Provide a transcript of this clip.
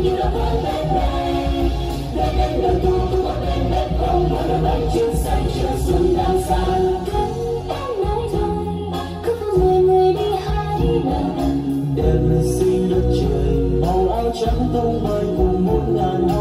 như là hoa bên đây. Về đến đời thu tôi còn bên bếp không một đôi bánh chưa xanh chưa xuân đang xa. Em nói thôi cứ có 10 người đi 2 lần. Đêm xin đất trời màu áo trắng tung bay cùng muôn ngàn